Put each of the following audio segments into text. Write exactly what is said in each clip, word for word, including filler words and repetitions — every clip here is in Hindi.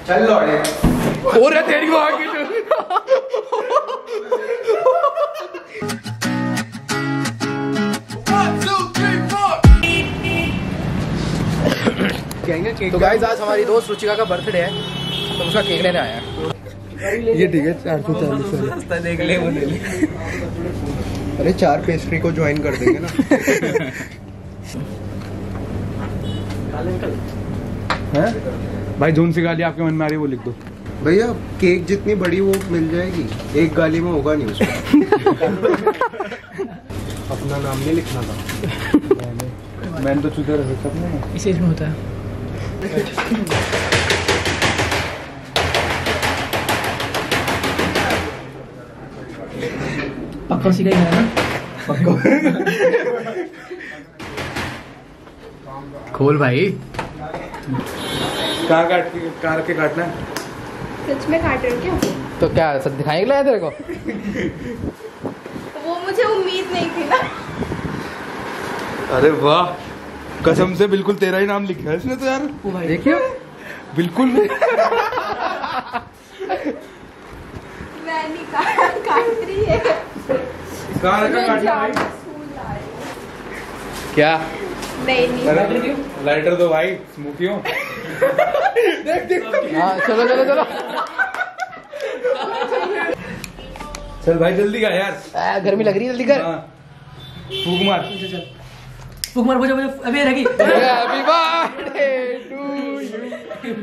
चल लौड़े और तेरी को आगे तो गाइस आज हमारी दोस्त रुचिका का बर्थडे है तो उसका केक लेने आया है। ये ठीक है चार सौ चालीस वाला देख ले वो ले ले। अरे चार पेस्ट्री को ज्वाइन कर देंगे ना। हैं भाई जोन सी गाली आपके मन में आ रही है वो लिख दो भैया। केक जितनी बड़ी वो मिल जाएगी, एक गाली में होगा नहीं उसमें। अपना नाम नहीं लिखना था। मैंने मैंने तो चुदर रख सकता इसी में होता है। पक्का उसी का ही है ना। खोल भाई। कार काट के कार के काटना है। सच में काट रहे हो क्या? तो क्या सब दिखाएंगे लाया तेरे को? वो मुझे उम्मीद नहीं थी ना। अरे वाह कसम से बिल्कुल तेरा ही नाम लिखा है इसमें तो यार। देखियो बिल्कुल मैं नहीं काट काट रही है। कार का काटना भाई। क्या? नहीं नहीं लाइटर दो भाई स्मोकियों। देख देख हाँ चलो चलो चलो। चल भाई जल्दी का यार। आ, गर्मी लग रही है जल्दी कर। फूक मार। फूक मार बजा बजा अबे रही। Happy birthday to you.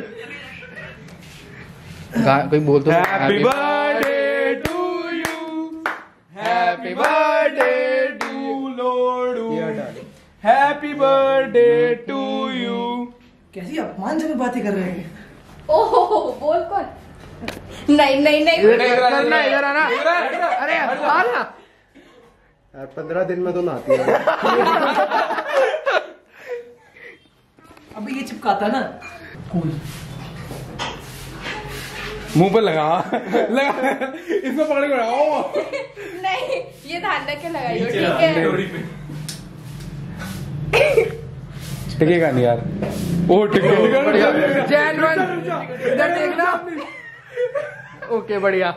कोई बोल तो। Happy birthday to you. Happy birthday to लोडू। Happy birthday to you. कैसी अपमानजनक बातें कर रहे हैं। ओहो बोल कौन? नहीं नहीं नहीं करना इधर आना। अरे आ ना यार पंद्रह दिन में तो नहाती है। अबे ये चिपकाता ना। कूल मुंह पे लगा लगा इसमें पकड़ के लगाओ। नहीं ये ध्यान रख के लगाइयो ठीक है। टिकेगा नहीं यार। ओ टिकेगा। जैन वन इधर देखना। ओके बढ़िया।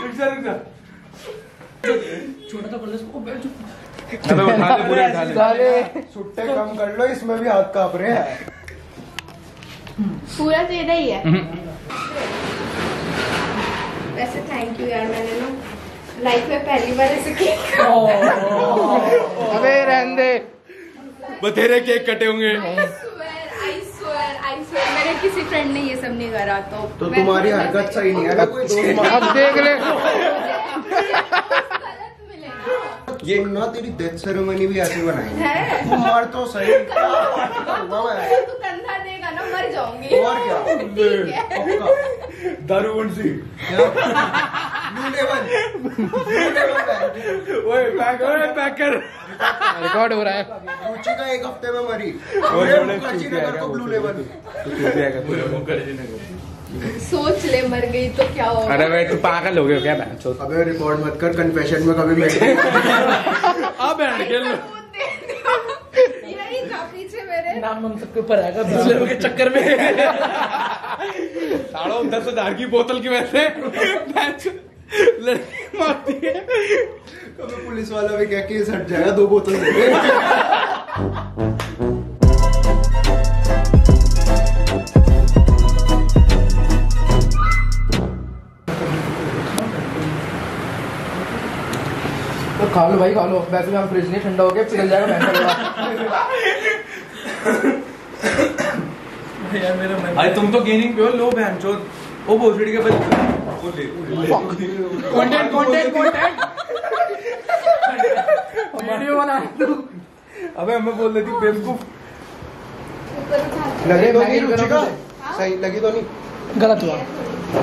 छोटा तो कर ले इसको। अबे उठा ले पूरे उठा ले। साले सुट्टे कम कर लो, इसमें भी हाथ कांप रहे हैं। पूरा सीधा ही है। वैसे थैंक यू यार, मैंने ना लाइफ में पहली बार ऐसे केक। अबे रहने दे। बतेरे केक कटे होंगे। आई स्वेयर आई स्वेयर मेरे किसी फ्रेंड ने ये सब नहीं करा तो तो तुम्हारी हरकत सही नहीं है। कोई दोस्त अब देख ले। गलत मिले ना। ये ना तेरी डेथ सेरेमनी भी ऐसी बनाई है। तू मार तो सही। तू कंधा देगा ना मर जाऊंगी। और क्या? ठीक है। दारू बंसी। ब्लू लेवल। ओए पैक ओए पैक कर। रिकॉर्ड हो रहा है। रुचि का एक हफ्ते में मरी। ओए मुखर्जी नगर को ब्लू लेवल। सोच ले मर गई तो क्या होगा। अरे भाई तू पागल हो गया क्या बहन चोद। अबे रिकॉर्ड मत कर, कन्फेशन में कभी बैठ। अब बहन खेल। यही था पीछे मेरे। नाम हम सबके ऊपर आएगा दूसरे लोगों के चक्कर में। साढ़े दस हजार की बोतल की वजह से लड़की मारती है। कभी पुलिस वाला भी क्या केस हट जाएगा, दो बोतल दे दे। तो खा लो भाई खा लो। वैसे भी हम फ्रिज नहीं ठंडा हो गया पिघल जाएगा यार मेरा मन। अरे तुम तो गेनिंग पे हो लो बहन चोद। ओ भोसड़ी के बल वो ले कंटेंट कंटेंट कंटेंट वीडियो बना तू। अबे हमें बोल देती बेवकूफ। लगी तो नहीं रुचि का? सही लगी तो नहीं? गलत हुआ।